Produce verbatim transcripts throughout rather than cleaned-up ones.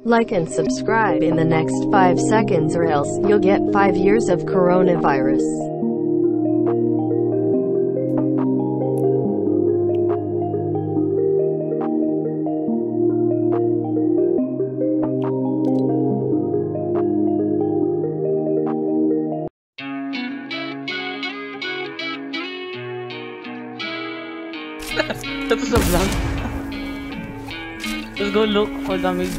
Like and subscribe in the next five seconds or else you'll get five years of coronavirus. Tapos na vlog. Let's go look for damage.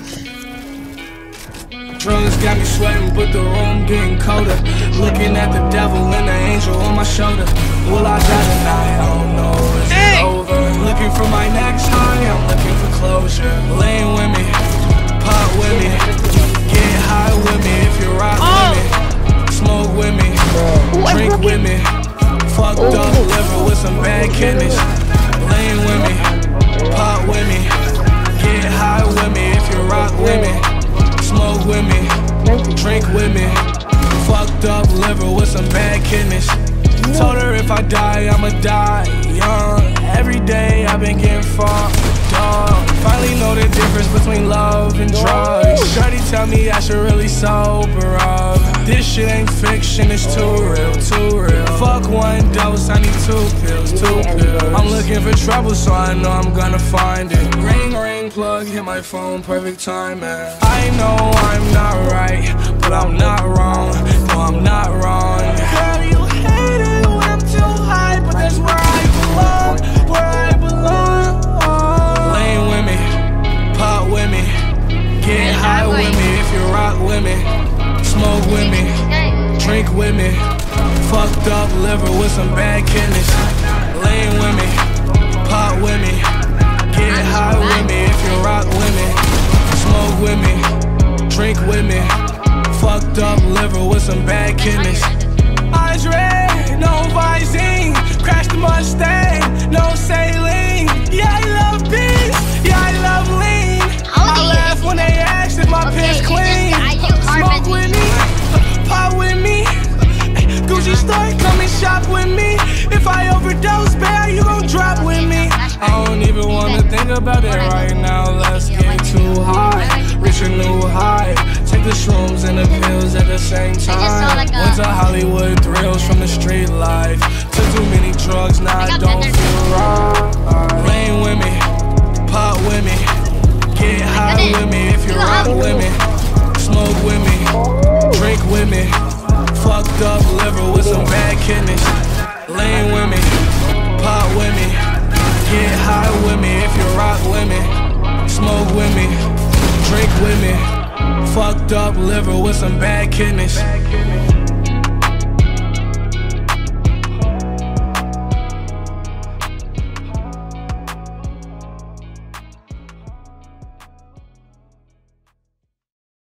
Drugs got me sweating, but the room getting colder. Looking at the devil and the angel on my shoulder. Will I die tonight? I don't know, is it over? Looking for my next high, I'm looking for closure. Laying with me, pop with me, get high with me if you rock with me. Smoke with me, drink with me. Fucked up liver with some bad kidneys. Laying with me, pop with me, get high with me if you rock with me. Smoke with me, drink with me. Fucked up liver with some bad kidneys. Told her if I die, I'ma die young. Every day I've been getting fucked up. Finally know the difference between love and drugs. Shorty tell me I should really sober up. This shit ain't fiction, it's too real, too real. Fuck one dose, I need two pills, two pills. I'm looking for trouble, so I know I'm gonna find it. Ring, ring, plug, hit my phone, perfect timing. I know I'm not right, but I'm not wrong. No, I'm not wrong. Girl, you hate it when I'm too high, but that's where I belong, where I belong. Laying with me, pop with me, get high with me if you rock with me. Smoke with me, drink with me. Fucked up liver with some bad kidneys. Laying with me, pop with me, get high with me if you rock with me. Smoke with me, drink with me. Fucked up liver with some bad kidneys. Eyes red, no Visine. Crash the Mustang, no saline. Yeah, I love peace, yeah, I love lean. I laugh when they ask if my piss clean. Smoke with me, pop with me. Gucci store, come and shop with me. If I overdose, babe, you gon' drop with me. I don't even wanna think about it right now. Let's get too high, reach a new high. Take the shrooms and the pills at the same time. Went to Hollywood thrills from the street life. Took too many drugs, now I don't feel right. Laying with me, pop with me, get high with me if you rock with me. Smoke with me, drink with me. Fucked up liver with some bad kidneys. Laying with me, pop with me, get high with me if you rock with me. Smoke with me, drink with me. Fucked up liver with some bad kidneys.